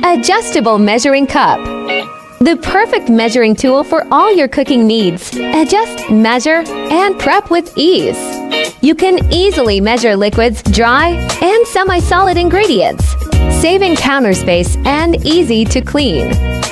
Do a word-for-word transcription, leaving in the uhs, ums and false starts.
Adjustable Measuring Cup. The perfect measuring tool for all your cooking needs. Adjust, measure, and prep with ease. You can easily measure liquids, dry, and semi-solid ingredients, saving counter space and easy to clean.